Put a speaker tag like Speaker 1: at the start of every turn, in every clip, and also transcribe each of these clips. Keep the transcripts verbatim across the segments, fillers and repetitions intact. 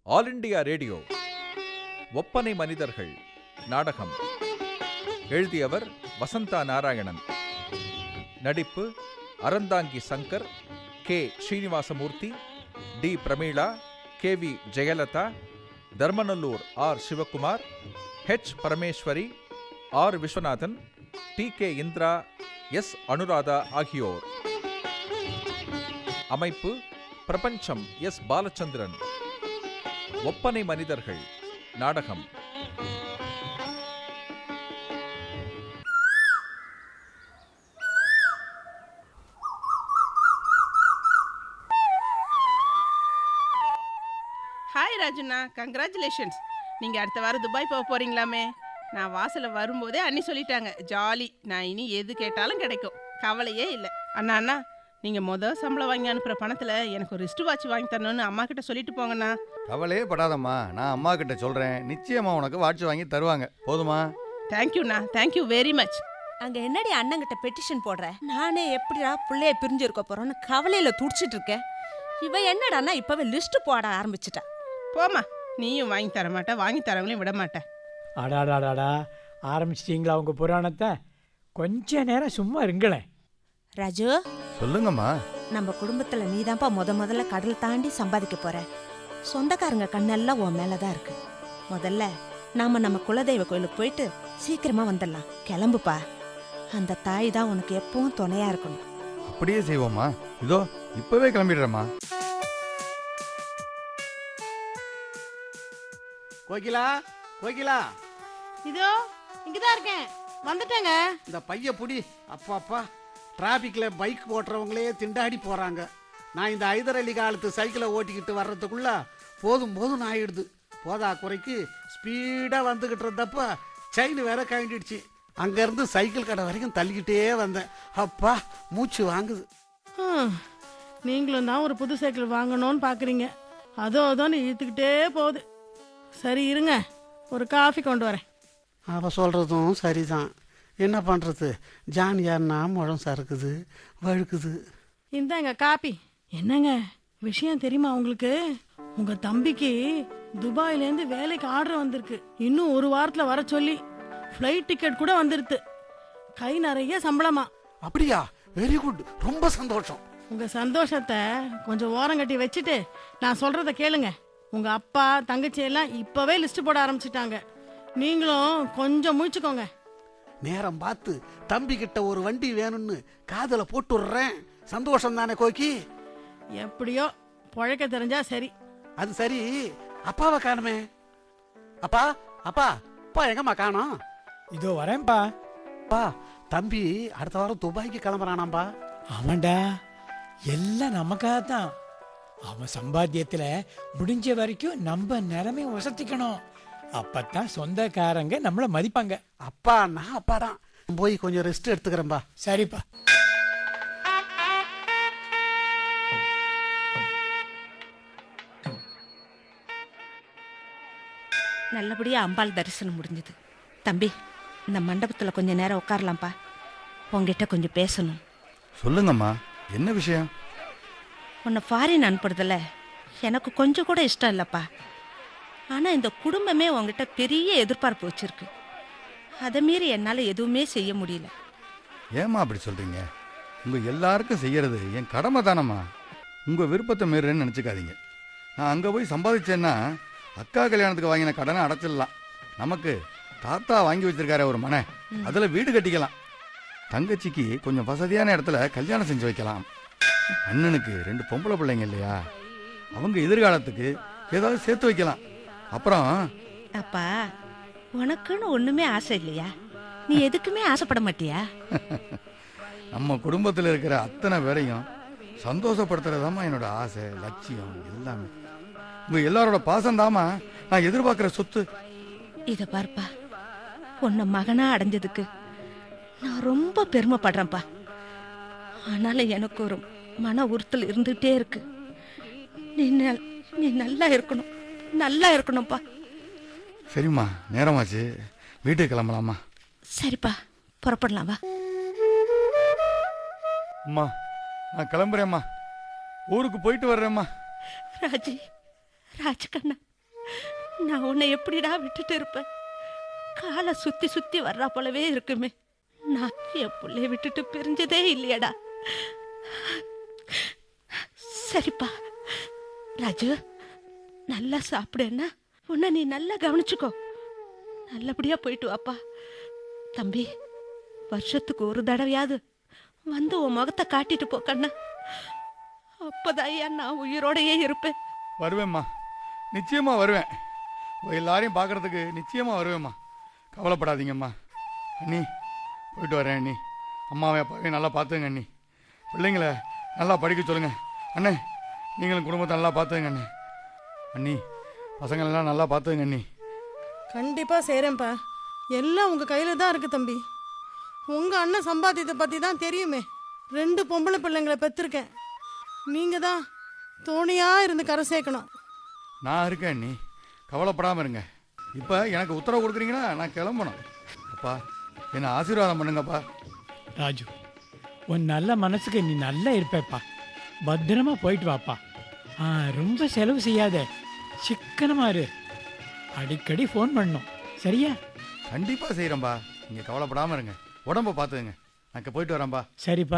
Speaker 1: All India radio ஒப்பனை மனிதர்கள் நாடகம். எழுதியவர் வசந்தா நாராயணன். நடிப்பு Aranthangi Shankar, K Srinivasamurthy, T Prameela, K V Jayalatha, Dharmanallur R Sivakumar, H Parameswari, R Viswanathan, T K Indira, S Anuradha ஆகியோர். அமைப்பு பிரபஞ்சம் எஸ் பாலச்சந்திரன். ஒப்பனை மனிதர்கள் நாடகம்.
Speaker 2: ஹாய் ராஜுண்ணா, கங்க்ராச்சுலேஷன்ஸ். நீங்கள் அடுத்த வாரம் துபாய் போக போகிறீங்களாமே? நான் வாசலில் வரும்போதே அண்ணி சொல்லிட்டாங்க, ஜாலி, நான் இனி எது கேட்டாலும் கிடைக்கும், கவலையே இல்லை. அண்ணா அண்ணா நீங்கள் மொதல் சம்பளம் வாங்கி அனுப்புகிற பணத்தில் எனக்கு ஒரு ரிஸ்ட் வாட்ச் வாங்கி தரணும்னு அம்மா கிட்ட சொல்லிட்டு போங்கண்ணா.
Speaker 3: கவலையே படாதம்மா, நான் அம்மா கிட்ட சொல்கிறேன், நிச்சயமாக உனக்கு வாட்ச் வாங்கி தருவாங்க. போதுமா?
Speaker 2: தேங்க்யூண்ணா, தேங்க்யூ வெரி மச்.
Speaker 4: அங்கே என்னடி அண்ணங்கிட்ட பெட்டிஷன் போடுறேன்? நானே எப்படிடா பிள்ளைய பிரிஞ்சு இருக்க போகிறோன்னு கவலையில் துடிச்சிட்டு இருக்கேன். இவ என்னடாண்ணா இப்போவே லிஸ்ட்டு போட ஆரம்பிச்சிட்டா.
Speaker 2: போமா, நீயும் வாங்கி தர மாட்டேன், வாங்கி தரவங்களையும் விட மாட்டேன்.
Speaker 5: அடாடாடாடா, ஆரம்பிச்சிட்டிங்களா உங்கள் புராணத்தை? கொஞ்ச நேரம் சும்மா இருங்களேன்.
Speaker 4: ராஜு,
Speaker 3: சொல்லுங்கம்மா.
Speaker 4: நம்ம குடும்பத்தில் நீதான்ப்பா முத முதல்ல கடல் தாண்டி சம்பாதிக்க போற. சொந்தக்காரங்க கண்ணெல்லாம் உன் மேலே தான் இருக்கு. முதல்ல நாம நம்ம குலதெய்வ கோயிலுக்கு போயிட்டு சீக்கிரமா வந்துடலாம். கிளம்புப்பா, அந்த தாய் தான் உனக்கு எப்பவும் துணையா இருக்கணும்.
Speaker 3: அப்படியே செய்வோம்மா. இதோ இப்பவே கிளம்பிடுறேம்மா.
Speaker 6: கோகிலா, கோகிலா,
Speaker 2: இதோ இங்கதான் இருக்கேன், வந்துட்டேங்க.
Speaker 6: இந்த பைய புடி. அப்பா அப்பா, டிராபிக்ல பைக் ஓட்டுறவங்களே திண்டாடி போறாங்க. நான் இந்த ஐதர் அலி காலத்து சைக்கிளை ஓட்டிக்கிட்டு வர்றதுக்குள்ள போதும் போதும் ஆயிடுது. போதா குறைக்கு ஸ்பீடா வந்துகிட்டு இருந்தப்ப செயின் வேற கழண்டிடுச்சு. அங்க இருந்து சைக்கிள் கடை வரைக்கும் தள்ளிக்கிட்டே வந்தேன். அப்பா மூச்சு வாங்குது.
Speaker 7: நீங்களும் தான் ஒரு புது சைக்கிள் வாங்கணும்னு பாக்குறீங்க, அதோ அதோன்னு இழுத்துக்கிட்டே போகுது. சரி இருங்க, ஒரு காஃபி கொண்டு வரேன்.
Speaker 6: அவ சொல்றதும் சரிதான். என்ன பண்றது, ஜான் யாருன்னா முழம் சறுக்குது, வழுக்குது.
Speaker 7: இந்தாங்க காப்பி. என்னங்க விஷயம் தெரியுமா உங்களுக்கு? உங்க தம்பிக்கு துபாயிலேருந்து வேலைக்கு ஆர்டர் வந்திருக்கு. இன்னும் ஒரு வாரத்தில் வர சொல்லி ஃப்ளைட் டிக்கெட் கூட வந்துருது. கை நிறைய சம்பளமா.
Speaker 6: அப்படியா? வெரி குட், ரொம்ப சந்தோஷம்.
Speaker 7: உங்க சந்தோஷத்தை கொஞ்சம் ஓரங்கட்டி வச்சுட்டு நான் சொல்றத கேளுங்க. உங்க அப்பா தங்கச்சி எல்லாம் இப்பவே லிஸ்ட் போட ஆரம்பிச்சிட்டாங்க. நீங்களும் கொஞ்சம் முழிச்சுக்கோங்க.
Speaker 6: நேரம் பார்த்து தம்பி கிட்ட ஒரு வண்டி வேணும்னு காதல போட்டு விடுறேன். சந்தோஷம் தானே கோக்கி?
Speaker 7: எப்படியோ பொழைக்க தெரிஞ்சா சரி.
Speaker 6: அது சரி, அப்பாவை காணுமே. அப்பா அப்பா அப்பா எங்கம்மா காணோம்?
Speaker 5: இதோ வரேன்ப்பா.
Speaker 6: அப்பா, தம்பி அடுத்த வாரம் துபாய்க்கு கிளம்புறானாம்பா.
Speaker 5: ஆமாண்டா, எல்லாம் நமக்காக தான். அவன் சம்பாத்தியத்துல முடிஞ்ச வரைக்கும் நம்ம நிலைமை வசதிக்கணும். அப்பத்தான் சொந்தக்காரங்க நம்மள மதிப்பாங்க.
Speaker 6: அப்பா நான் அப்பா தான். போய் கொஞ்சம் ரெஸ்ட் எடுத்துக்கிறேன்பா.
Speaker 5: சரிப்பா.
Speaker 4: நல்லபடியா அம்பாள் தரிசனம் முடிஞ்சது. தம்பி, இந்த மண்டபத்தில் கொஞ்ச நேரம் உட்காரலாம்ப்பா. உங்ககிட்ட கொஞ்சம் பேசணும்.
Speaker 3: சொல்லுங்கம்மா, என்ன விஷயம்?
Speaker 4: உன்னை ஃபாரின் அனுப்புறதுல எனக்கு கொஞ்சம் கூட இஷ்டம் இல்லைப்பா. ஆனால் இந்த குடும்பமே உங்ககிட்ட பெரிய எதிர்பார்ப்பு வச்சிருக்கு. அதை மீறி என்னால் எதுவுமே செய்ய முடியல.
Speaker 3: ஏம்மா அப்படி சொல்கிறீங்க? உங்கள் எல்லாருக்கும் செய்கிறது என் கடமை தானம்மா. உங்கள் விருப்பத்தை மீறேன்னு நினச்சிக்காதீங்க. நான் அங்கே போய் சம்பாதிச்சேன்னா அக்கா கல்யாணத்துக்கு வாங்கின கடனை அடைச்சிடலாம். நமக்கு தாத்தா வாங்கி வச்சிருக்காரு ஒரு மனை, அதில் வீடு கட்டிக்கலாம். தங்கச்சிக்கு கொஞ்சம் வசதியான இடத்துல கல்யாணம் செஞ்சு வைக்கலாம். அண்ணனுக்கு ரெண்டு பொம்பளை பிள்ளைங்க இல்லையா, அவங்க எதிர்காலத்துக்கு ஏதாவது சேர்த்து வைக்கலாம். அப்புறம்
Speaker 4: அப்பா, உனக்குன்னு ஒன்றுமே ஆசை இல்லையா? நீ எதுக்குமே ஆசைப்பட மாட்டியா?
Speaker 3: நம்ம குடும்பத்தில் இருக்கிற அத்தனை பேரையும் சந்தோஷப்படுத்துறதாம்மா என்னோட ஆசை, லட்சியம் எல்லாமே. உங்கள் எல்லாரோட பாசந்தாமா நான் எதிர்பார்க்குற சொத்து.
Speaker 4: இதை பார்ப்பா, உன்னை மகனா அடைஞ்சதுக்கு நான் ரொம்ப பெருமைப்படுறேன்ப்பா. ஆனாலும் எனக்கு ஒரு மன உறுத்தல் இருந்துகிட்டே இருக்கு. நீ நீ நல்லா இருக்கணும், நல்லா இருக்கணும்ப்பா.
Speaker 3: சரிம்மா, நேரமாச்சு, வீட்டுக்கு கிளம்பலாமா?
Speaker 4: சரிப்பா, புறப்படலாம் வா.
Speaker 3: அம்மா, நான் கிளம்புறேம்மா, ஊருக்கு போயிட்டு வர்றேம்மா.
Speaker 4: ராஜி, ராஜ்கண்ணா, நான் உன்னை எப்படிடா விட்டுட்டு இருப்பேன்? காலை சுத்தி சுத்தி வர்றா போலவே இருக்குமே. நான் என் பிள்ளைய விட்டுட்டு பிரிஞ்சதே இல்லையடா. சரிப்பா ராஜு, நல்லா சாப்பிடுன்னா உன்னை நீ நல்லா கவனிச்சுக்கோ. நல்லபடியா போயிட்டு வாப்பா. தம்பி, வருஷத்துக்கு ஒரு தடவையாவது வந்து உன் முகத்தை காட்டிட்டு போ கண்ணா. அப்பதான் நான் உயிரோடையே இருப்பேன்.
Speaker 3: வருவேம்மா, நிச்சயமா வருவேன். உங்க எல்லாரையும் பார்க்கறதுக்கு நிச்சயமா வருவேம்மா. கவலைப்படாதீங்கம்மா. அண்ணி, போயிட்டு வரேன் அண்ணி. அம்மாவை அப்பாவையும் நல்லா பார்த்துங்க அண்ணி. பிள்ளைங்கள நல்லா படிக்க சொல்லுங்க அண்ணே. நீங்களும் குடும்பத்தை நல்லா பார்த்துங்க அண்ணே. அண்ணி, பசங்களெல்லாம் நல்லா பார்த்துங்க அண்ணி.
Speaker 7: கண்டிப்பா செய்றேன்ப்பா. எல்லாம் உங்க கையில தான் இருக்கு தம்பி. உங்க அண்ணன் சம்பாத்தியத்தை பத்தி தான் தெரியுமே. ரெண்டு பொம்பளை பிள்ளைங்களை பெற்றிருக்கேன். நீங்க தான் தோணியா இருந்து கரை சேர்க்கணும்.
Speaker 3: நான் இருக்கேன் அண்ணி, கவலைப்படாமல் இருங்க. இப்போ எனக்கு உத்தரவு கொடுக்குறீங்கன்னா நான் கிளம்பணும். அப்பா, என்னை ஆசீர்வாதம் பண்ணுங்கப்பா.
Speaker 5: ராஜு, உன் நல்ல மனசுக்கு நீ நல்லா இருப்பேப்பா. பத்திரமா போயிட்டு வாப்பா. ஆ, ரொம்ப செலவு செய்யாத, சிக்கனமா இரு. அடிக்கடி ஃபோன் பண்ணணும், சரியா?
Speaker 3: கண்டிப்பாக செய்கிறேன்பா. நீங்கள் கவலைப்படாமல் இருங்க. உடம்ப பார்த்துங்க. நான் போயிட்டு வரேன்பா.
Speaker 5: சரிப்பா.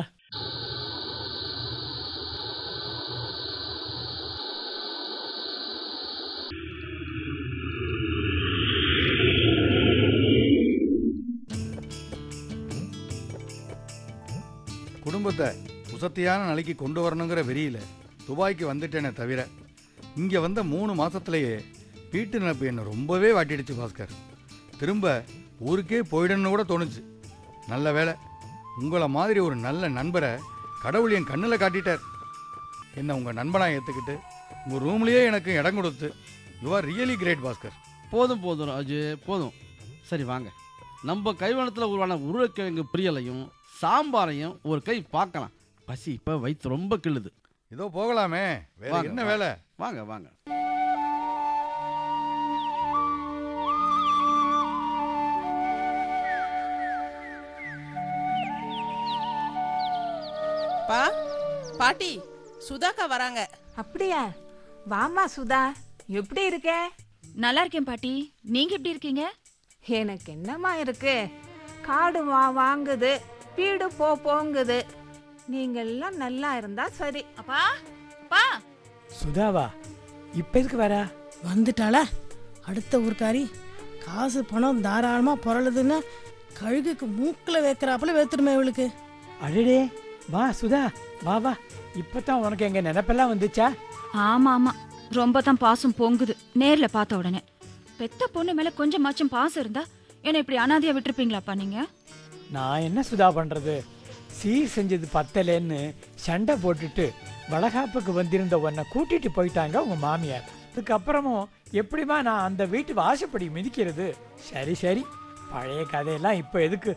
Speaker 3: குடும்பத்தை உசத்தியான நிலைக்கு கொண்டு வரணுங்கிற வெறியில் துபாய்க்கு வந்துட்டேனே தவிர, இங்கே வந்த மூணு மாதத்துலேயே வீட்டு நினப்பு என்னை ரொம்பவே வாட்டிடுச்சு பாஸ்கர். திரும்ப ஊருக்கே போயிடணும்னு கூட தோணுச்சு. நல்ல வேலை, உங்களை மாதிரி ஒரு நல்ல நண்பரை கடவுள் என் கண்ணில் காட்டிட்டார். என்னை உங்கள் நண்பனாக ஏற்றுக்கிட்டு உங்கள் ரூம்லேயே எனக்கு இடம் கொடுத்து, you are really great Bhaskar.
Speaker 8: போதும் போதும் ராஜு, போதும். சரி வாங்க, நம்ம கைவனத்தில் உருவான உருளைக்கிழங்கு பிரியலையும் சாம்பாரையும் ஒரு கை பார்க்கலாம். பசி இப்போ வயிற்று ரொம்ப கிள்ளுது.
Speaker 3: இதோ போகலாமே, வேற என்ன வேலை?
Speaker 8: வாங்க வாங்க.
Speaker 2: பா, பாட்டி, சுதாக்கா வராங்க.
Speaker 9: அப்படியா? வாமா சுதா, எப்படி இருக்க?
Speaker 10: நல்லா இருக்கேன் பாட்டி, நீங்க எப்படி இருக்கீங்க?
Speaker 9: எனக்கு என்னம்மா இருக்கு, காடு வா வாங்குது, வீடு போ போங்குது. நீங்க எல்லாம் நல்லா இருந்தா சரி.
Speaker 10: அப்பா, அப்பா.
Speaker 5: சுதாவா, இப்ப எதுக்கு வரா?
Speaker 7: வந்துட்டாளா அடுத்த ஊர்க்காரி? காசு பணம் தாராளமா புரளுதுன்னா கழுகுக்கு மூக்கில் வைக்கிறாப்புல வைத்துடுமே இவளுக்கு.
Speaker 5: அடடே, வா சுதா, வா வா. இப்பதான் உனக்கு எங்க நினைப்பெல்லாம் வந்துச்சா?
Speaker 10: ஆமா ஆமா, ரொம்ப தான் பாசம் பொங்குது நேர்ல பார்த்த உடனே. பெத்த பொண்ணு மேல கொஞ்சமாச்சும் பாசம் இருந்தா என்ன இப்படி அனாதையா விட்டுருப்பீங்களாப்பா நீங்க?
Speaker 5: நான் என்ன சுதா பண்றது, சீர் செஞ்சது பத்தலேன்னு சண்டை போட்டுட்டு வளகாப்புக்கு வந்திருந்த உன்னை கூட்டிட்டு போயிட்டாங்க உங்க மாமியார். அதுக்கப்புறமும் எப்படிமா நான் அந்த வீட்டு வாசப்படி மிதிக்கிறது? சரி சரி, பழைய கதையெல்லாம் இப்போ எதுக்கு?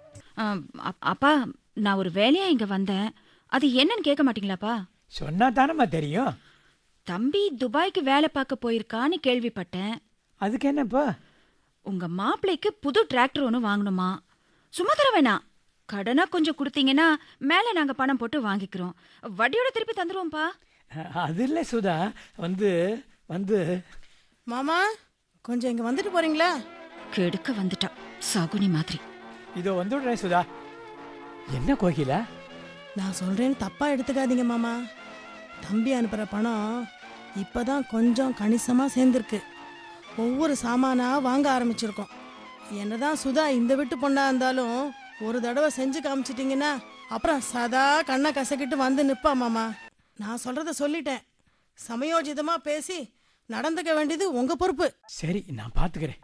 Speaker 10: அப்பா, நான் ஒரு வேலையா இங்க வந்தேன், அது என்னன்னு கேட்க மாட்டீங்களாப்பா?
Speaker 5: சொன்னா தானம்மா தெரியும்.
Speaker 10: தம்பி துபாய்க்கு வேலை பார்க்க போயிருக்கான்னு கேள்விப்பட்டேன்.
Speaker 5: அதுக்கு என்னப்பா?
Speaker 10: உங்க மாப்பிள்ளைக்கு புது டிராக்டர் ஒன்று வாங்கணுமா? சும்மா தர வேணாம், கடனா கொஞ்சம் கொடுத்தீங்கன்னா மேலே நாங்க பணம் போட்டு வாங்கிக்கிறோம், வட்டியோட திருப்பி தந்துருவோம்ப்பா.
Speaker 5: அது இல்லை சுதா, வந்து வந்து
Speaker 7: மாமா கொஞ்சம் இங்க வந்துட்டு போறீங்களா?
Speaker 10: கெடுக்க வந்துட்டா சகுனி மாதிரி.
Speaker 5: இதோ வந்துடுறேன் சுதா. என்ன கோகிலா?
Speaker 7: நான் சொல்றேன்னு தப்பா எடுத்துக்காதீங்க மாமா. தம்பி அனுப்புற பணம் இப்பதான் கொஞ்சம் கணிசமா சேர்ந்துருக்கு. ஒவ்வொரு சாமானா வாங்க ஆரம்பிச்சிருக்கோம். என்னதான் சுதா இந்த வீட்டு பொண்ணா இருந்தாலும் ஒரு தடவை செஞ்சு காமிச்சிட்டிங்கன்னா அப்புறம் சதா கண்ணை கசக்கிட்டு வந்து நிற்பா மாமா. நான் சொல்றத சொல்லிட்டேன். சமயோஜிதமா பேசி நடந்துக்க வேண்டியது உங்க பொறுப்பு.
Speaker 5: சரி, நான் பாத்துக்கிறேன்.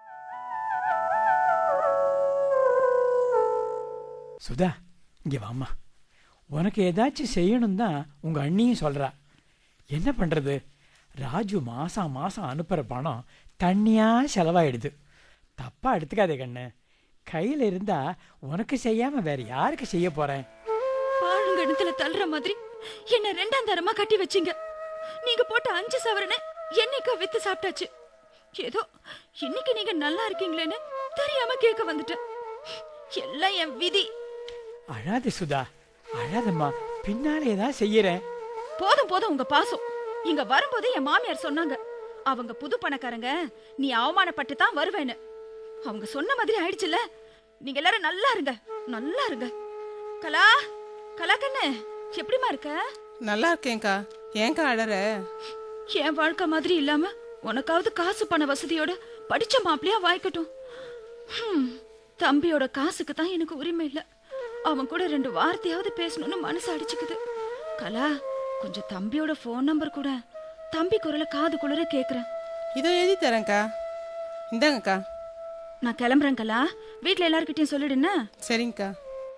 Speaker 5: சுதா, இங்க வாமா. உனக்கு ஏதாச்சும் செய்யணும் தான் உங்க அண்ணியும் சொல்றா. என்ன பண்றது, ராஜு மாசம் மாசம் அனுப்புற பணம் தண்ணியா செலவாயிடுது. தப்பா எடுத்துக்காதே கண்ணு. கையில இருந்தா உனக்கு செய்யாம வேற யாருக்கு செய்ய போறேன்?
Speaker 10: பாழுங்கணத்துல தள்ளுற மாதிரி என்ன ரெண்டாம் தரமா கட்டி வச்சிங்க. நீங்க போட்ட அஞ்சு சவரனை என்னைக்கா வித்து சாப்பிட்டாச்சு. ஏதோ இன்னைக்கு நீங்க நல்லா இருக்கீங்களேன்னு தெரியாம கேட்க வந்துட்டேன். எல்லாம் என் விதி.
Speaker 5: அழாத சுதா, அழாதம்மா. பின்னாலே ஏதாவது செய்யறேன்.
Speaker 10: போதும் போதும் உங்க பாசம். இங்க வரும்போதே என் மாமியார் சொன்னாங்க, அவங்க புது பணக்காரங்க, நீ அவமானப்பட்டு தான் வருவேன்னு அவங்க சொன்ன மாதிரி ஆயிடுச்சுல. நீங்க எல்லாரும் நல்லா இருங்க, நல்லா இருங்க. கலா, கலா கண்ணு, எப்படிமா இருக்க?
Speaker 2: நல்லா இருக்கேன்க்கா. ஏன்க்கா அழற?
Speaker 10: என் வாழ்க்கை மாதிரி இல்லாம உனக்காவது காசு பண வசதியோட படிச்ச மாப்பிளையா வாய்க்கட்டும். ஹம், தம்பியோட காசுக்கு தான் எனக்கு உரிமை இல்லை. அவன் கூட ரெண்டு வார்த்தையாவது பேசணும்னு மனசு அடிச்சுக்குது. கலா, கொஞ்சம் தம்பியோட ஃபோன் நம்பர் கூட. தம்பி குரலை காது குளிர கேட்குறேன்.
Speaker 2: இதோ எழுதி தரேன்க்கா. இந்தாங்கக்கா.
Speaker 10: நான் கிளம்புறேன் கலா. வீட்டில் எல்லாருக்கிட்டையும் சொல்லிடுன்னா?
Speaker 2: சரிங்கக்கா.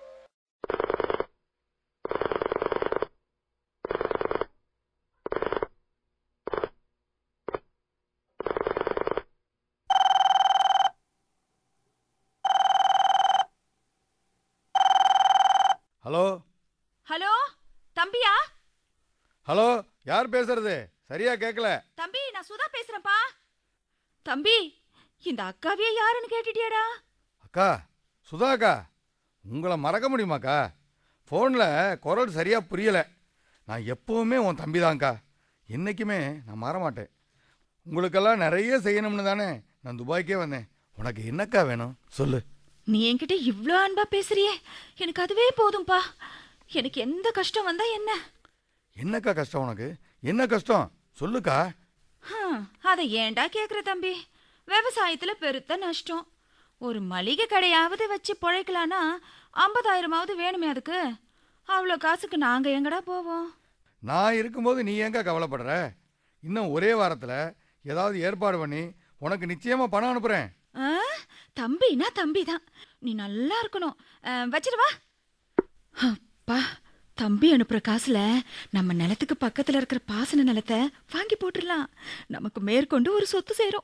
Speaker 3: ஹலோ
Speaker 10: ஹலோ, தம்பியா?
Speaker 3: ஹலோ, யார் பேசுறது? சரியா கேட்கல.
Speaker 10: தம்பி, நான் சுதா பேசுறேன்ப்பா. தம்பி, இந்த அக்காவே யாருன்னு கேட்டுட்டியாடா?
Speaker 3: அக்கா, சுதா அக்கா, உங்களை மறக்க முடியுமாக்கா? ஃபோனில் குரல் சரியாக புரியலை. நான் எப்போவுமே உன் தம்பி தான்க்கா. என்றைக்குமே நான் மாறமாட்டேன். உங்களுக்கெல்லாம் நிறைய செய்யணும்னு தானே நான் துபாய்க்கே வந்தேன். உனக்கு என்னக்கா வேணும் சொல்லு.
Speaker 10: நீ என்கிட்ட இவ்ளோ அன்பா பேசுறியே, எனக்கு அதுவே போதும்பா. எனக்கு எந்த கஷ்டம் வந்தா என்ன?
Speaker 3: என்னக்கா கஷ்டம் உனக்கு? என்ன கஷ்டம் சொல்லுக்கா.
Speaker 10: அதை ஏண்டா கேக்குற தம்பி? விவசாயத்துல பெருத்த நஷ்டம். ஒரு மளிகை கடையாவது வச்சு பொழைக்கலான்னா ஐம்பதாயிரமாவது வேணுமே அதுக்கு. அவ்வளோ காசுக்கு நாங்க எங்கடா போவோம்?
Speaker 3: நான் இருக்கும்போது நீ ஏங்கா கவலைப்படுற? இன்னும் ஒரே வாரத்தில் ஏதாவது ஏற்பாடு பண்ணி உனக்கு நிச்சயமாக பணம் அனுப்புகிறேன்.
Speaker 10: தம்பினா தம்பி தான். நீ நல்லா இருக்கணும். வச்சிருவா. அப்பா, தம்பி அனுப்புற காசுல நம்ம நிலத்துக்கு பக்கத்துல இருக்கிற பாசன நிலத்தை வாங்கி போட்டுடலாம். நமக்கு மேற்கொண்டு ஒரு சொத்து சேரும்.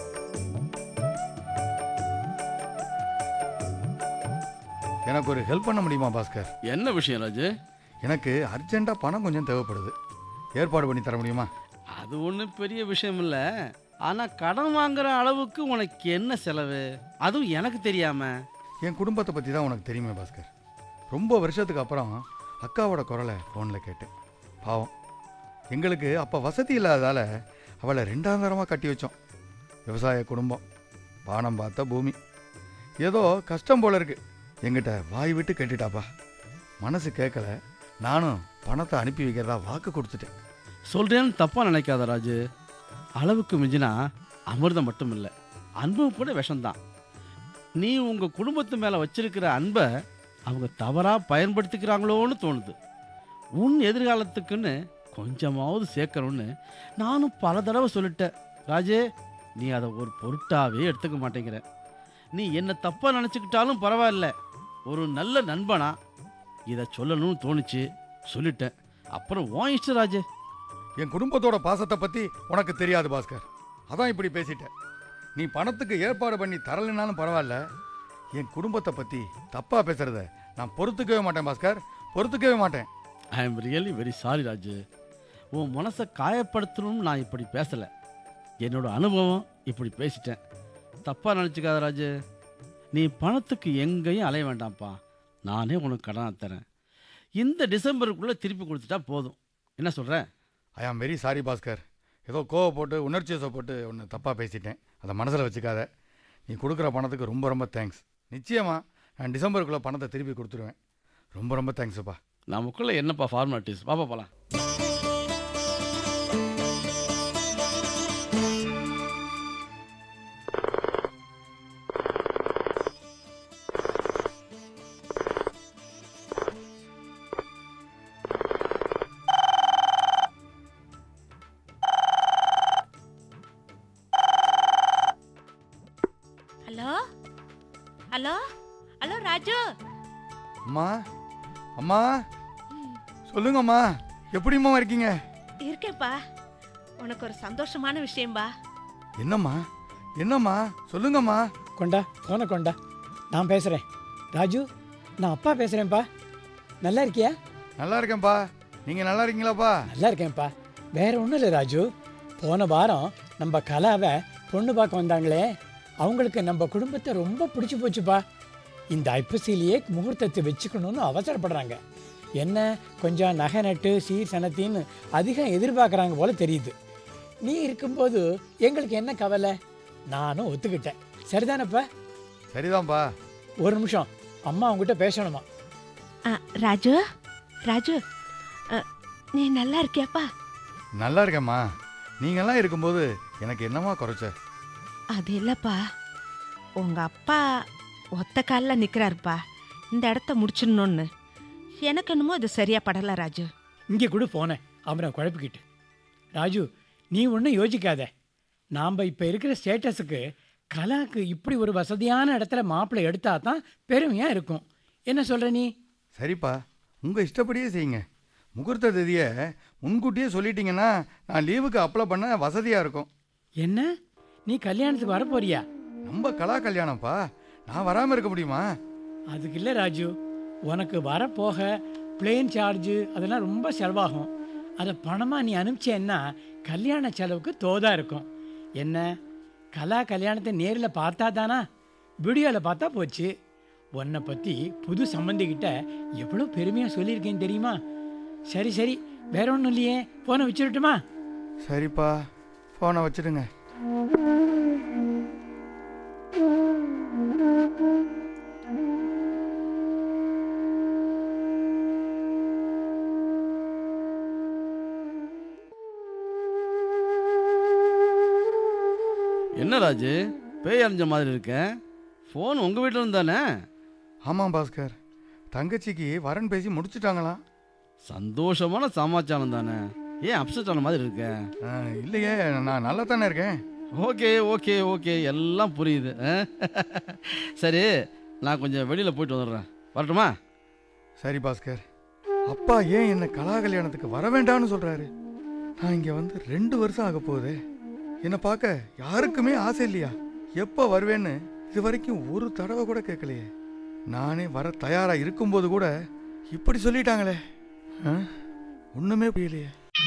Speaker 3: எனக்கு ஒரு ஹெல்ப் பண்ண முடியுமா பாஸ்கர்?
Speaker 8: என்ன விஷயம் ராஜு?
Speaker 3: எனக்கு அர்ஜென்ட்டாக பணம் கொஞ்சம் தேவைப்படுது. ஏற்பாடு பண்ணி தர முடியுமா?
Speaker 8: அது ஒன்றும் பெரிய விஷயம் இல்லை. ஆனால் கடன் வாங்குற அளவுக்கு உனக்கு என்ன செலவு, அதுவும் எனக்கு தெரியாம?
Speaker 3: என் குடும்பத்தை பற்றி தான் உனக்கு தெரியுமே பாஸ்கர். ரொம்ப வருஷத்துக்கு அப்புறம் அக்காவோட குரலை ஃபோனில் கேட்டேன். பாவம், எங்களுக்கு அப்போ வசதி இல்லாததால் அவளை ரெண்டாம் தரமாக கட்டி வச்சோம். விவசாய குடும்பம், வானம் பார்த்த பூமி. ஏதோ கஷ்டம் போல இருக்கு. எங்கிட்ட வாய் விட்டு கேட்டுட்டாப்பா. மனசு கேட்கல. நானும் பணத்தை அனுப்பி வைக்கிறதா வாக்கு கொடுத்துட்டேன்.
Speaker 8: சொல்கிறேன்னு தப்பாக நினைக்காத ராஜு. அளவுக்கு மிஞ்சினா அமிர்தம் மட்டும் இல்லை, அன்பும் கூட விஷம்தான். நீ உங்கள் குடும்பத்து மேலே வச்சிருக்கிற அன்பை அவங்க தவறாக பயன்படுத்திக்கிறாங்களோன்னு தோணுது. உன் எதிர்காலத்துக்குன்னு கொஞ்சமாவது சேர்க்கணும்னு நானும் பல தடவை சொல்லிட்டேன் ராஜே. நீ அதை ஒரு பொருட்டாவே எடுத்துக்க மாட்டேங்கிற. நீ என்ன தப்பாக நினச்சிக்கிட்டாலும் பரவாயில்ல, ஒரு நல்ல நண்பனா இதை சொல்லணும்னு தோணுச்சு, சொல்லிட்டேன். அப்புறம் உன் இஷ்டம் ராஜே.
Speaker 3: என் குடும்பத்தோட பாசத்தை பற்றி உனக்கு தெரியாது பாஸ்கர். அதான் இப்படி பேசிட்டேன். நீ பணத்துக்கு ஏற்பாடு பண்ணி தரலைனாலும் பரவாயில்ல, என் குடும்பத்தை பற்றி தப்பாக பேசுகிறத நான் பொறுத்துக்கவே மாட்டேன் பாஸ்கர், பொறுத்துக்கவே மாட்டேன்.
Speaker 8: I am really very sorry Raju. உன் மனசை காயப்படுத்தணும்னு நான் இப்படி பேசலை. என்னோட அனுபவம் இப்படி பேசிட்டேன். தப்பாக நினச்சிக்காத ராஜு. நீ பணத்துக்கு எங்கேயும் அலைய வேண்டாம்ப்பா. நானே உனக்கு கடனாக தரேன். இந்த டிசம்பருக்குள்ளே திருப்பி கொடுத்துட்டா போதும். என்ன சொல்கிறேன்?
Speaker 3: ஐ ஆம் வெரி சாரி பாஸ்கர். ஏதோ கோவ போட்டு உணர்ச்சியை போட்டு ஒன்று தப்பாக பேசிட்டேன். அதை மனசில் வச்சுக்காத. நீ கொடுக்குற பணத்துக்கு ரொம்ப ரொம்ப தேங்க்ஸ். நிச்சயமாக நான் டிசம்பருக்குள்ளே பணத்தை திருப்பி கொடுத்துருவேன். ரொம்ப ரொம்ப தேங்க்ஸுப்பா.
Speaker 8: நமக்குள்ளே என்னப்பா ஃபார்மாலிட்டிஸ்? பாப்பா போகலாம்.
Speaker 4: Hello hello hello Raju.
Speaker 3: அம்மா அம்மா சொல்லுங்கம்மா, எப்படிம்மா இருக்கீங்க?
Speaker 4: இருக்கேப்பா. உனக்கு ஒரு சந்தோஷமான விஷயம்பா.
Speaker 3: என்னம்மா என்னம்மா சொல்லுங்கம்மா.
Speaker 5: கொண்டா போன கொண்டா, நான் பேசுகிறேன். ராஜு, நான் அப்பா பேசுகிறேன்ப்பா. நல்லா இருக்கியா?
Speaker 3: நல்லா இருக்கேன்ப்பா. நீங்கள் நல்லா இருக்கீங்களாப்பா?
Speaker 5: நல்லா இருக்கேன்ப்பா. வேற ஒன்றும் இல்லை ராஜு. போன வாரம் நம்ம கலாவை பொண்ணு பார்க்க வந்தாங்களே, அவங்களுக்கு நம்ம குடும்பத்தை ரொம்ப பிடிச்சி போச்சுப்பா. இந்த ஐப்பசிலேயே முகூர்த்தத்தை வச்சுக்கணும்னு அவசரப்படுறாங்க. என்ன கொஞ்சம் நகை நட்டு சீர் சனத்தின்னு அதிகம் எதிர்பார்க்குறாங்க போல தெரியுது. நீ இருக்கும்போது எங்களுக்கு என்ன கவலை? நானும் ஒத்துக்கிட்டேன். சரிதானப்பா?
Speaker 3: சரிதான்ப்பா.
Speaker 5: ஒரு நிமிஷம், அம்மா உங்ககிட்ட பேசணுமா?
Speaker 4: ராஜு, ராஜு, அ, நீ நல்லா இருக்கியாப்பா?
Speaker 3: நல்லா இருக்கேம்மா. நீங்கெல்லாம் இருக்கும்போது எனக்கு என்னம்மா குறைச்ச?
Speaker 4: அது இல்லப்பா, உங்க அப்பா ஒத்த காலில் நிற்கிறாருப்பா, இந்த இடத்த முடிச்சிடணும்னு. எனக்கு என்னமோ இது சரியா படல ராஜு.
Speaker 5: இங்கே கூட போனேன் அவரை குழப்பிக்கிட்டு. ராஜு, நீ ஒன்றும் யோசிக்காத. நாம் இப்போ இருக்கிற ஸ்டேட்டஸுக்கு கலாக்கு இப்படி ஒரு வசதியான இடத்துல மாப்பிள்ளை எடுத்தா தான் பெருமையாக இருக்கும். என்ன சொல்கிற நீ?
Speaker 3: சரிப்பா, உங்கள் இஷ்டப்படியே செய்யுங்க. முகூர்த்த தேதியை முன்கூட்டியே சொல்லிட்டீங்கன்னா நான் லீவுக்கு அப்ளை பண்ண வசதியாக இருக்கும்.
Speaker 5: என்ன, நீ கல்யாணத்துக்கு வர போறியா?
Speaker 3: நம்ம கலா கல்யாணம்ப்பா, நான் வராமல் இருக்க முடியுமா?
Speaker 5: அதுக்கு இல்லை ராஜு, உனக்கு வரப்போக பிளேன் சார்ஜு அதெல்லாம் ரொம்ப செலவாகும். அதை பணமாக நீ அனுப்பிச்சேன்னா கல்யாண செலவுக்கு தோதாக இருக்கும். என்ன, கலா கல்யாணத்தை நேரில் பார்த்தா தானா? வீடியோவில் பார்த்தா போச்சு. உன்னை பற்றி புது சம்பந்திக்கிட்ட எவ்வளோ பெருமையாக சொல்லியிருக்கேன்னு தெரியுமா? சரி சரி, வேற ஒன்றும் இல்லையே, ஃபோனை வச்சுருட்டுமா?
Speaker 3: சரிப்பா, ஃபோனை வச்சுடுங்க.
Speaker 8: என்ன ராஜு, பேய் அறிஞ்ச மாதிரி இருக்கேன். ஃபோன் உங்கள் வீட்டில் இருந்தானே?
Speaker 3: ஆமாம் பாஸ்கர், தங்கச்சிக்கு வரன் பேசி முடிச்சுட்டாங்களாம்.
Speaker 8: சந்தோஷமான சமாச்சாரம் தானே, ஏன் அப்செட் ஆன மாதிரி இருக்க?
Speaker 3: இல்லையே, நான் நல்லா தானே இருக்கேன்.
Speaker 8: ஓகே ஓகே ஓகே, எல்லாம் புரியுது. சரி, நான் கொஞ்சம் வெளியில் போயிட்டு வந்துடுறேன், வரட்டுமா?
Speaker 3: சரி பாஸ்கர். அப்பா ஏன் என்னை கலா கல்யாணத்துக்கு வர வேண்டாம்னு சொல்கிறாரு? நான் இங்கே வந்து ரெண்டு வருஷம் ஆக போகுது. என்னை பார்க்க யாருக்குமே ஆசை இல்லையா? எப்போ வருவேன்னு இது வரைக்கும் ஒரு தடவை கூட கேட்கலையே. நானே வர தயாராக இருக்கும்போது கூட இப்படி சொல்லிட்டாங்களே. ஒன்றுமே புரியலையே.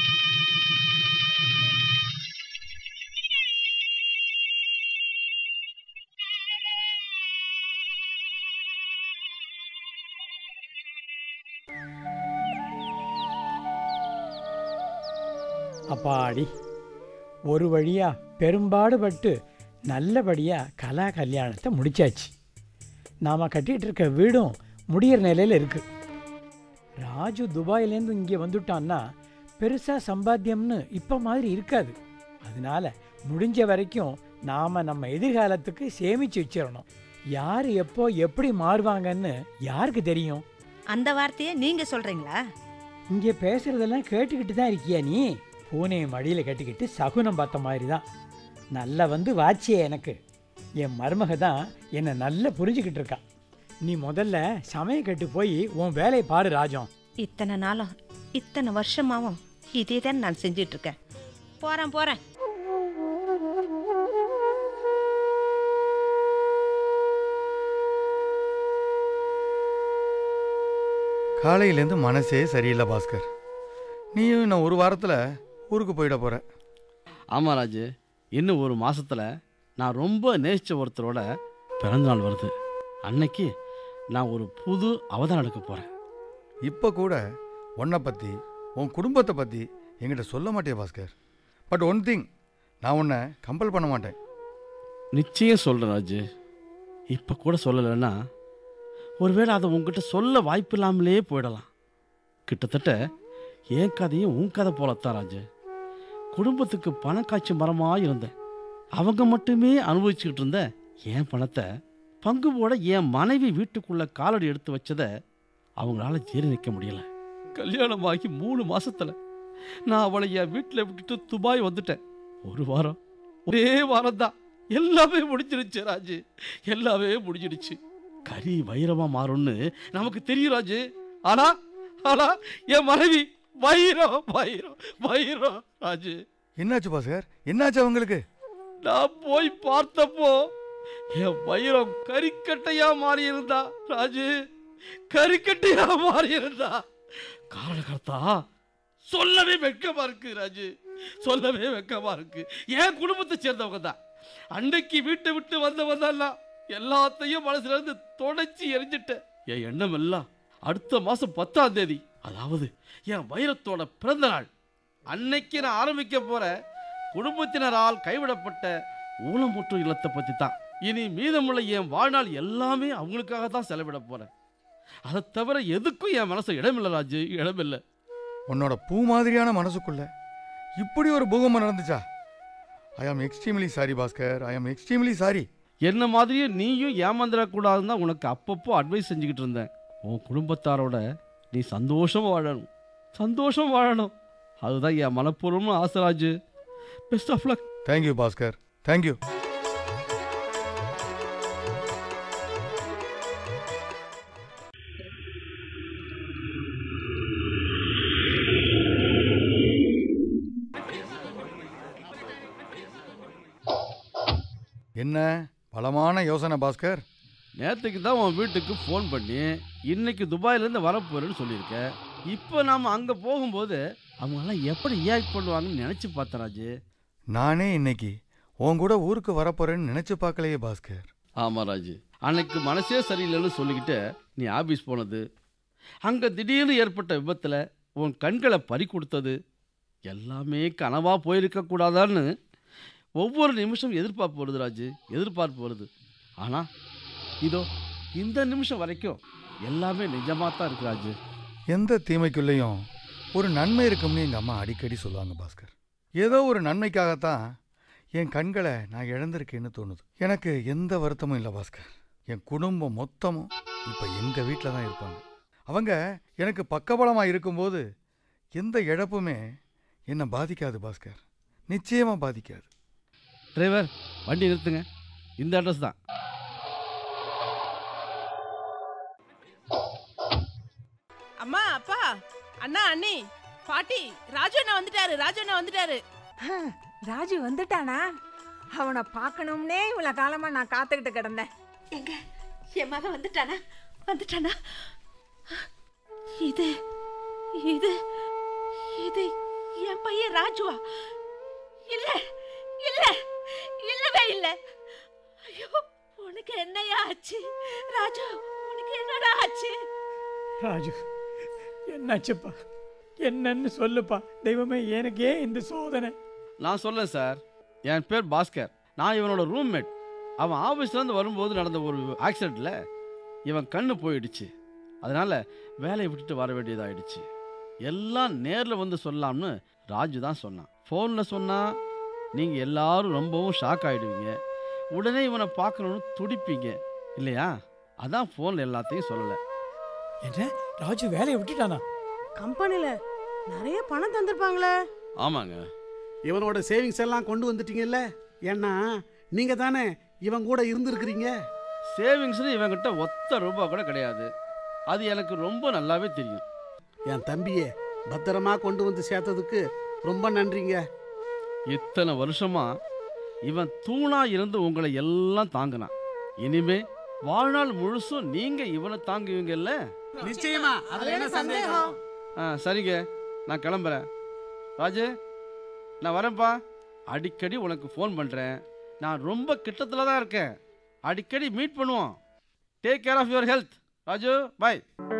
Speaker 5: அப்பாடி, ஒரு வழியா பெரும்பாடுபட்டு நல்லபடியாக கலா கல்யாணத்தை முடிச்சாச்சு. நாம் கட்டிகிட்டு இருக்க வீடும் முடிகிற நிலையில் இருக்குது. ராஜு துபாயிலேருந்து இங்கே வந்துட்டான்னா பெருசாக சம்பாத்தியம்னு இப்போ மாதிரி இருக்காது. அதனால் முடிஞ்ச வரைக்கும் நாம் நம்ம எதிர்காலத்துக்கு சேமித்து வச்சிடணும். யார் எப்போ எப்படி மாறுவாங்கன்னு யாருக்கு தெரியும்?
Speaker 4: அந்த வார்த்தையை நீங்கள் சொல்கிறீங்களா?
Speaker 5: இங்கே பேசுகிறதெல்லாம் கேட்டுக்கிட்டு தான் இருக்கியா நீ? பூனை மடியில் கட்டிக்கிட்டு சகுனம் பார்த்த மாதிரி தான். நல்லா வந்து வாச்சியே எனக்கு. என் மருமக தான் என்னை நல்லா புரிஞ்சுக்கிட்டு இருக்கா. நீ முதல்ல சமய கட்டு போய் உன் வேலையை பாரு ராஜம்.
Speaker 4: இத்தனை நாளும் இத்தனை வருஷமாவும் இதே தான் நான் செஞ்சிட்ருக்கேன். போகிறேன் போகிறேன்.
Speaker 3: காலையிலேருந்து மனசே சரியில்லை பாஸ்கர். நீயும் இன்னும் ஒரு வாரத்தில் ஊருக்கு போயிட போகிற.
Speaker 8: ஆமாம் ராஜு, இன்னும் ஒரு மாதத்தில் நான் ரொம்ப நேசித்த ஒருத்தரோட பிறந்தநாள் வருது. அன்னைக்கு நான் ஒரு புது அவதாரம் எடுக்க போகிறேன்.
Speaker 3: இப்போ கூட உன்னை பற்றி உன் குடும்பத்தை பற்றி என்கிட்ட சொல்ல மாட்டேன் பாஸ்கர். பட் ஒன் திங், நான் உன்னை கம்பல் பண்ண மாட்டேன்.
Speaker 8: நிச்சயம் சொல்கிறேன் ராஜு. இப்போ கூட சொல்லலைன்னா ஒருவேளை அதை உங்ககிட்ட சொல்ல வாய்ப்பு இல்லாமலே போயிடலாம். கிட்டத்தட்ட என் கதையும் உன் கதை போலத்தான் ராஜு. குடும்பத்துக்கு பணம் காய்ச்சி மரமாக இருந்தேன். அவங்க மட்டுமே அனுபவிச்சுக்கிட்டு இருந்த என் பணத்தை பங்கு போட என் மனைவி வீட்டுக்குள்ளே காலடி எடுத்து வச்சதை அவங்களால ஜீரணிக்க முடியல. கல்யாணமாகி மூணு மாசத்துல நான் அவளை என் வீட்டில் விட்டுட்டு துபாய் வந்துட்டேன். ஒரு வாரம், ஒரே வாரம் தான் எல்லாமே முடிஞ்சிருச்சு ராஜு, எல்லாமே முடிஞ்சிடுச்சு. கறி வைரமா மாறும்னு நமக்கு தெரியும் ராஜு. ஆனா ஆனா என் மனைவி வைரம் வைரம் வைரம் ராஜு.
Speaker 3: என்னாச்சு பாஸ்கர், என்னாச்சு அவங்களுக்கு?
Speaker 8: நான் போய் பார்த்தப்போ என் வைரம் கறிக்கட்டையா மாறி இருந்தா ராஜு, கறிக்கட்டையா மாறி இருந்தா. காரணகர்த்தா சொல்லவே வெட்கமா இருக்கு ராஜு, சொல்லவே வெட்கமா இருக்கு. என் குடும்பத்தை சேர்ந்தவங்க தான். அன்னைக்கு வீட்டை விட்டு வந்தவங்க எல்லாத்தையும் மனசுல இருந்து தொடச்சி எரிஞ்சிட்டேன். என் எண்ணம் எல்லாம் அடுத்த மாசம் பத்தாம் தேதி, அதாவது என் வைரத்தோட பிறந்த நாள் அன்னைக்கு நான் ஆரம்பிக்க போற குடும்பத்தினரால் கைவிடப்பட்ட ஊனமுற்று இல்லத்தை பற்றி தான். இனி மீதமுள்ள என் வாழ்நாள் எல்லாமே அவங்களுக்காக தான் செலவிட போறேன். அதை தவிர எதுக்கும் என் மனசு இடமில்லை ராஜு, இடமில்லை.
Speaker 3: உன்னோட பூ மாதிரியான மனசுக்குள்ள இப்படி ஒரு பூகம்பம் நடந்துச்சா? ஐ ஆம் எக்ஸ்ட்ரீம்லி சாரி பாஸ்கர், ஐ ஆம் எக்ஸ்ட்ரீம்லி சாரி.
Speaker 8: என்ன மாதிரியே நீயும் ஏமாந்துடக்கூடாதுன்னு தான் உனக்கு அப்பப்போ அட்வைஸ் செஞ்சுக்கிட்டு இருந்தேன். உன் குடும்பத்தாரோட நீ சந்தோஷமாக வாழணும், சந்தோஷம் வாழணும். அதுதான் என் மனப்பூர்வமும் ஆசை Raju. Best of luck.
Speaker 3: Thank you Bhaskar, thank you. என்ன பலமான யோசனை பாஸ்கர்.
Speaker 8: நேற்றுக்கு தான் உன் வீட்டுக்கு ஃபோன் பண்ணி இன்னைக்கு துபாயிலேருந்து வரப்போறேன்னு சொல்லியிருக்கேன். இப்போ நாம் அங்கே போகும்போது அவங்கெல்லாம் எப்படி ரியாக்ட் பண்ணுவாங்கன்னு நினச்சி பார்த்தேன் ராஜு.
Speaker 3: நானே இன்னைக்கு உன் கூட ஊருக்கு வரப்போறேன்னு நினச்சி பார்க்கலையே பாஸ்கர்.
Speaker 8: ஆமாம் ராஜு, அன்னைக்கு மனசே சரியில்லைன்னு சொல்லிக்கிட்டு நீ ஆஃபீஸ் போனது, அங்கே திடீர்னு ஏற்பட்ட விபத்தில் உன் கண்களை பறி கொடுத்தது எல்லாமே கனவாக போயிருக்கக்கூடாதான்னு ஒவ்வொரு நிமிஷம் எதிர்பார்ப்பு வருது ராஜு, எதிர்பார்ப்பு வருது. ஆனால் இதோ இந்த நிமிஷம் வரைக்கும் எல்லாமே நிஜமாக தான் இருக்கு ராஜு.
Speaker 3: எந்த தீமைக்குள்ளேயும் ஒரு நன்மை இருக்கும்னு எங்கள் அம்மா அடிக்கடி சொல்லுவாங்க பாஸ்கர். ஏதோ ஒரு நன்மைக்காகத்தான் என் கண்களை நான் இழந்திருக்கேன்னு தோணுது. எனக்கு எந்த வருத்தமும் இல்லை பாஸ்கர். என் குடும்பம் மொத்தமும் இப்போ எங்கள் வீட்டில் தான் இருப்பாங்க. அவங்க எனக்கு பக்கபலமாக இருக்கும்போது எந்த இழப்புமே என்னை பாதிக்காது பாஸ்கர், நிச்சயமாக பாதிக்காது.
Speaker 8: டிரைவர், வண்டி நிறுத்துங்க. இந்த அட்ரஸ் தான்.
Speaker 2: அம்மா, அப்பா, அண்ணா, அண்ணி, பாட்டி, ராஜு அண்ணா வந்துட்டாரு, ராஜு அண்ணா வந்துட்டாரு.
Speaker 9: ராஜு வந்துட்டானா? அவனை பார்க்கணும்னே இவ்வளவு காலமா நான் காத்துக்கிட்டு கிடந்தேன்.
Speaker 4: எங்க என் மகன் வந்துட்டானா? வந்துட்டானா? இது இது இது என் பையன் ராஜுவா? இல்ல இல்ல இல்லவே இல்ல. ஐயோ, உனக்கு என்னையா ஆச்சு ராஜு? உனக்கு என்னடா ஆச்சு?
Speaker 5: ராஜு, என்னாச்சுப்பா? என்னன்னு சொல்லுப்பா. தெய்வமே, எனக்கு ஏன் இந்த சோதனை?
Speaker 8: நான் சொல்லேன் சார், என் பேர் பாஸ்கர். நான் இவனோட ரூம்மேட். அவன் ஆஃபீஸ்லேருந்து வரும்போது நடந்த ஒரு ஆக்சிடெண்ட்டில் இவன் கண்ணு போயிடுச்சு. அதனால் வேலையை விட்டுட்டு வர வேண்டியதாகிடுச்சு. எல்லாம் நேரில் வந்து சொல்லலாம்னு ராஜு தான் சொன்னான். ஃபோனில் சொன்னால் நீங்கள் எல்லாரும் ரொம்பவும் ஷாக் ஆகிடுவீங்க, உடனே இவனை பார்க்கணுன்னு துடிப்பீங்க இல்லையா? அதான் ஃபோனில் எல்லாத்தையும் சொல்லலை.
Speaker 5: என்ன, ராஜு வேலையை விட்டுட்டானா?
Speaker 7: கம்பெனில நிறைய பணம் தந்திருப்பாங்களே.
Speaker 8: ஆமாங்க.
Speaker 6: இவனோட சேவிங்ஸ் எல்லாம் கொண்டு வந்துட்டீங்கல்ல? ஏன்னா நீங்க தானே இவன் கூட இருந்திருக்கிறீங்க.
Speaker 8: சேவிங்ஸ்னு இவன்கிட்ட ஒத்த ரூபா கூட கிடையாது. அது எனக்கு ரொம்ப நல்லாவே தெரியும்.
Speaker 6: என் தம்பியை பத்திரமா கொண்டு வந்து சேர்த்ததுக்கு ரொம்ப நன்றிங்க.
Speaker 8: இத்தனை வருஷமா இவன் தூணா இருந்து உங்களை எல்லாம் தாங்கினான். இனிமே வாழ்நாள் முழுசும் நீங்க இவனை தாங்குவீங்கல்ல?
Speaker 6: நிச்சயமா, அதுல என்ன சந்தேகம்?
Speaker 8: ஆ, சரிங்க, நான் கிளம்புறேன். ராஜு, நான் வரேன்ப்பா. அடிக்கடி உனக்கு ஃபோன் பண்ணுறேன். நான் ரொம்ப கிட்டத்தில் தான் இருக்கேன். அடிக்கடி மீட் பண்ணுவோம். Take care of your health Raju. Bye.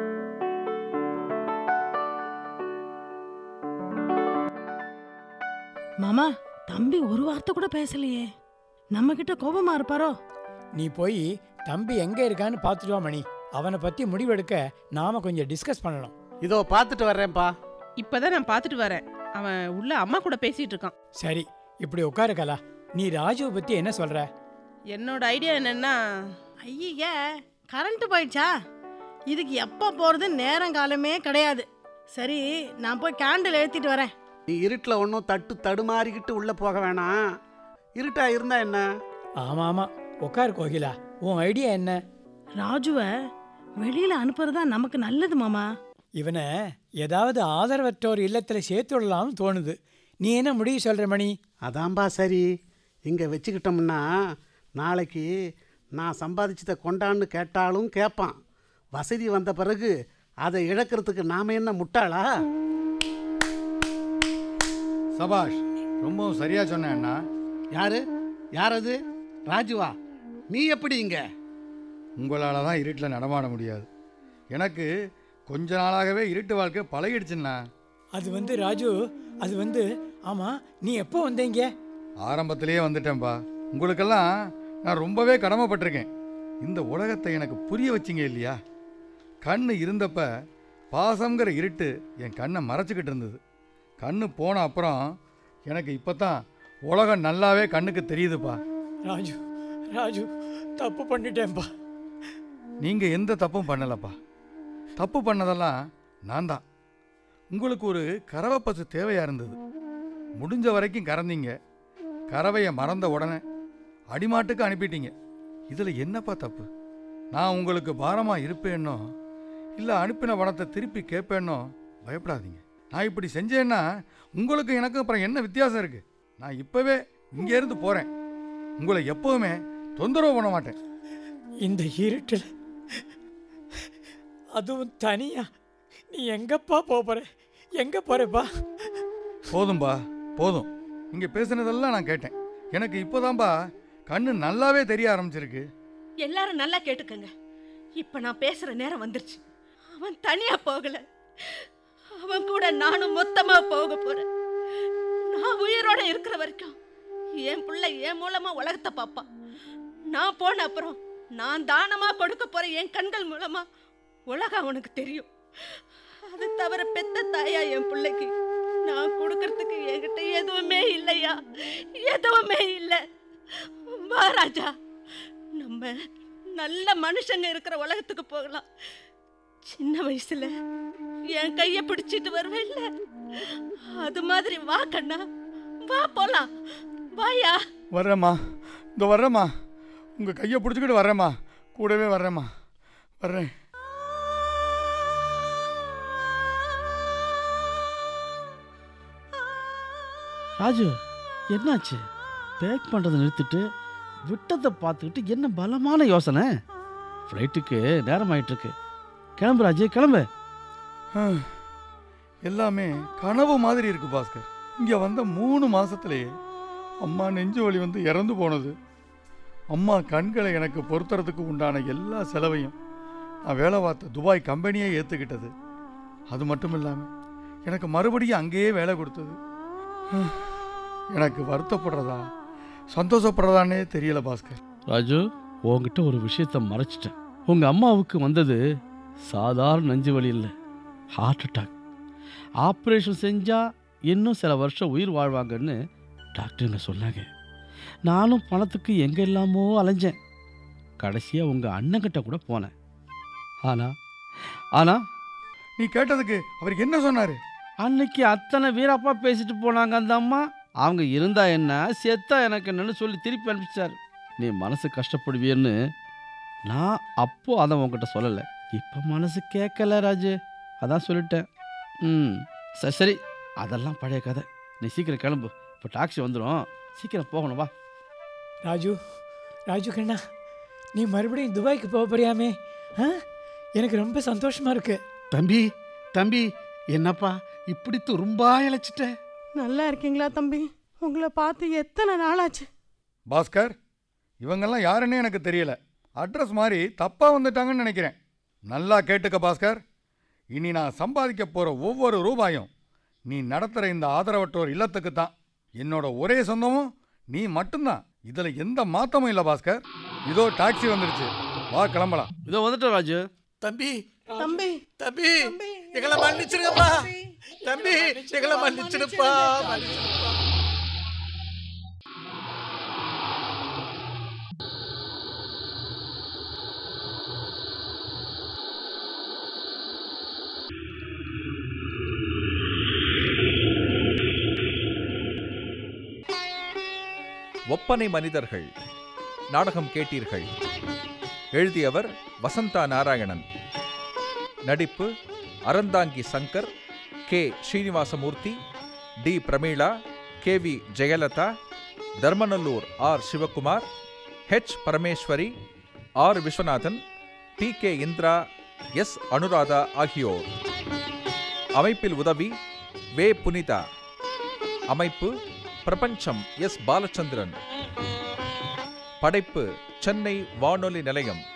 Speaker 7: மாமா, தம்பி ஒரு வார்த்தை கூட பேசலையே. நம்ம கிட்ட கோபமா இருப்பாரோ?
Speaker 5: நீ போய் தம்பி எங்க இருக்கான்னு பார்த்துட்டு வா மணி. அவனை பத்தி முடிவெடுக்க நாம கொஞ்சம் டிஸ்கஸ் பண்ணணும்.
Speaker 6: இதோ பார்த்துட்டு வர்றேன்ப்பா.
Speaker 2: இப்பதான் நான் பார்த்துட்டு வரேன். அவன் உள்ள அம்மா கூட பேசிட்டு இருக்கான்.
Speaker 5: சரி, இப்படி உட்காரு கலா. நீ ராஜுவை பத்தி என்ன சொல்ற?
Speaker 2: என்னோட ஐடியா என்னன்னா,
Speaker 7: ஐய, கரண்ட் போயிடுச்சா? இதுக்கு எப்போ போறது நேரம் காலமே கிடையாது. சரி, நான் போய் கேண்டில் எழுத்திட்டு வரேன்.
Speaker 6: நீ இருட்டில் ஒன்றும் தட்டு தடுமாறிக்கிட்டு உள்ள போக வேணாம். இருட்டா இருந்தா என்ன?
Speaker 5: ஆமா ஆமா, உட்காரு கோகிலா. உன் ஐடியா என்ன?
Speaker 7: ராஜுவை வெளியில அனுப்புறதா நமக்கு நல்லது மாமா.
Speaker 5: இவனை ஏதாவது ஆதரவற்றோர் இல்லத்துல சேர்த்து விடலாம்னு தோணுது. நீ என்ன முடிவு சொல்ற மணி?
Speaker 6: அதான்பா சரி. இங்கே வச்சுக்கிட்டோம்னா நாளைக்கு நான் சம்பாதிச்சதை கொண்டான்னு கேட்டாலும் கேட்பான். வசதி வந்த பிறகு அதை இழக்கிறதுக்கு நாம என்ன முட்டாளா?
Speaker 3: சபாஷ், ரொம்பவும் சரியா சொன்ன அண்ணா.
Speaker 6: யாரு யாரது? ராஜுவா? நீ எப்படி இங்க?
Speaker 3: உங்களால் தான் இருட்டில் நடமாட முடியாது. எனக்கு கொஞ்ச நாளாகவே இருட்டு வாழ்க்கை பழகிடுச்சுண்ணா.
Speaker 5: அது வந்து ராஜு, அது வந்து ஆமாம், நீ எப்போ வந்தீங்க?
Speaker 3: ஆரம்பத்திலேயே வந்துட்டேன்ப்பா. உங்களுக்கெல்லாம் நான் ரொம்பவே கடமைப்பட்டிருக்கேன். இந்த உலகத்தை எனக்கு புரிய வச்சிங்க இல்லையா? கண்ணு இருந்தப்ப பாசங்கிற இருட்டு என் கண்ணை மறைச்சிக்கிட்டு இருந்தது. கண்ணு போன அப்புறம் எனக்கு இப்போ தான் உலகம் நல்லாவே கண்ணுக்கு தெரியுதுப்பா.
Speaker 5: ராஜு, ராஜு, தப்பு பண்ணிட்டேன்ப்பா.
Speaker 3: நீங்கள் எந்த தப்பும் பண்ணலப்பா. தப்பு பண்ணதெல்லாம் நான் தான். உங்களுக்கு ஒரு கறவை பசு தேவையாக இருந்தது. முடிஞ்ச வரைக்கும் கறந்தீங்க. கறவையை மறந்த உடனே அடிமாட்டுக்கு அனுப்பிட்டீங்க. இதில் என்னப்பா தப்பு? நான் உங்களுக்கு பாரமாக இருப்பேன்னோ இல்லை அனுப்பின பணத்தை திருப்பி கேட்பேன்னோ பயப்படாதீங்க. நான் இப்படி செஞ்சேன்னா உங்களுக்கு எனக்கு அப்புறம் என்ன வித்தியாசம் இருக்குது? நான் இப்போவே இங்கேருந்து போகிறேன். உங்களை எப்போவுமே தொந்தரவு பண்ண மாட்டேன்.
Speaker 5: இந்த இருட்டில் அதுவும் தனியா நீ எங்கப்பா போற? எங்க போறப்பா?
Speaker 3: போதும்பா, போதும். நீங்கள் பேசுனதெல்லாம் நான் கேட்டேன். எனக்கு இப்போதான்பா கண்ணு நல்லாவே தெரிய ஆரம்பிச்சிருக்கு.
Speaker 4: எல்லாரும் நல்லா கேட்டுக்கங்க. இப்ப நான் பேசுற நேரம் வந்துருச்சு. அவன் தனியா போகல, அவன் கூட நானும் மொத்தமா போக போறேன். நான் உயிரோட இருக்கிற வரைக்கும் என் பிள்ளை என் மூலமா உலகத்தை பாப்பான். நான் போன அப்புறம் நான் தானமா கொடுக்க போற என் கண்கள் மூலமா உலகம் அவனுக்கு தெரியும். அது தவிர பெத்த தாயா என் பிள்ளைக்கு நான் கொடுக்கறதுக்கு என்கிட்ட எதுவுமே இல்லையா, எதுவுமே இல்லை. வா ராஜா, நம்ம நல்ல மனுஷங்க இருக்கிற உலகத்துக்கு போகலாம். சின்ன வயசுல என் கைய பிடிச்சிட்டு வருவேன் இல்ல, அது மாதிரி வா கண்ணா, வா போலாம். வாயா.
Speaker 3: வர்றேம்மா, இந்த வர்றேம்மா. உங்கள் கையை பிடிச்சிக்கிட்டு வர்றேம்மா, கூடவே வர்றேம்மா, வர்றேன்.
Speaker 8: ராஜு, என்னாச்சு? பேக் பண்ணுறதை நிறுத்திட்டு விட்டத்தை பார்த்துக்கிட்டு என்ன பலமான யோசனை? ஃப்ளைட்டுக்கு நேரம் ஆயிட்டுருக்கு. கிளம்பு ராஜு, கிளம்பு.
Speaker 3: எல்லாமே கனவு மாதிரி இருக்கு பாஸ்கர். இங்கே வந்த மூணு மாதத்துலேயே அம்மா நெஞ்சு வலி வந்து இறந்து போனது. அம்மா கண்களை எனக்கு பொறுத்துறதுக்கு உண்டான எல்லா செலவையும் நான் வேலை பார்த்த துபாய் கம்பெனியே ஏற்றுக்கிட்டது. அது மட்டும் இல்லாமல் எனக்கு மறுபடியும் அங்கேயே வேலை கொடுத்தது. எனக்கு வருத்தப்படுறதா சந்தோஷப்படுறதானே தெரியல பாஸ்கர்.
Speaker 8: ராஜு, உங்ககிட்ட ஒரு விஷயத்த மறைச்சிட்டேன். உங்கள் அம்மாவுக்கு வந்தது சாதாரண நெஞ்சு வலி இல்லை, ஹார்ட் அட்டாக். ஆப்ரேஷன் செஞ்சால் இன்னும் சில வருஷம் உயிர் வாழ்வாங்கன்னு டாக்டருங்க சொன்னாங்க. நானும் பணத்துக்கு எங்கே இல்லாமோ அலைஞ்சேன். கடைசியாக உங்கள் அண்ணங்கிட்ட கூட போனேன். ஆனால் ஆனால்
Speaker 3: நீ கேட்டதுக்கு அவருக்கு என்ன சொன்னார்?
Speaker 8: அன்னைக்கு அத்தனை வீரப்பா பேசிட்டு போனாங்க அந்த அம்மா. அவங்க இருந்தா என்ன, செத்தா எனக்கு என்னன்னு சொல்லி திருப்பி அனுப்பிச்சார். நீ மனசு கஷ்டப்படுவியன்னு நான் அப்போ அதை உங்ககிட்ட சொல்லலை. இப்போ மனசு கேட்கல ராஜு, அதான் சொல்லிட்டேன். ம் சரி சரி, அதெல்லாம் பழைய கதை. நீ சீக்கிரம் கிளம்பு, இப்போ டாக்ஸி வந்துடும், சீக்கிரம் போகணும். வா
Speaker 5: ராஜு, ராஜு கண்ணா, நீ மறுபடியும் துபாய்க்கு போக போறியாமே? ஆ, எனக்கு ரொம்ப சந்தோஷமா இருக்கு.
Speaker 6: தம்பி, தம்பி, என்னப்பா இப்படி துரும்பா இழைச்சிட்ட?
Speaker 7: நல்லா இருக்கீங்களா தம்பி? உங்களை பார்த்து எத்தனை நாளாச்சு?
Speaker 3: பாஸ்கர், இவங்கெல்லாம் யாருன்னே எனக்கு தெரியல. அட்ரஸ் மாதிரி தப்பாக வந்துட்டாங்கன்னு நினைக்கிறேன். நல்லா கேட்டுக்க பாஸ்கர். இனி நான் சம்பாதிக்க போகிற ஒவ்வொரு ரூபாயும் நீ நடத்துகிற இந்த ஆதரவற்றோர் இல்லத்துக்கு தான். என்னோட ஒரே சொந்தமும் நீ மட்டும்தான். இதில் எந்த மாற்றமும் இல்லை பாஸ்கர். இதோ டாக்ஸி வந்துடுச்சு, வா கிளம்பலாம்.
Speaker 8: இதோ வந்துட்டோம் ராஜு.
Speaker 6: தம்பி,
Speaker 7: தம்பி,
Speaker 6: தம்பி, எங்களை மன்னிச்சிருங்கப்பா. தம்பி, எங்களை மன்னிச்சிருப்பா.
Speaker 1: ஒப்பனை மனிதர்கள் நாடகம் கேட்டீர்கள். எழுதியவர் வசந்தா நாராயணன். நடிப்பு Aranthangi Shankar, K Srinivasamurthy, T Prameela, K V Jayalatha, Dharmanallur R Sivakumar, H Parameswari, R Viswanathan, T K Indira, S Anuradha ஆகியோர். அமைப்பில் உதவி வே புனிதா. அமைப்பு பிரபஞ்சம் எஸ் பாலச்சந்திரன். படைப்பு சென்னை வானொலி நிலையம்.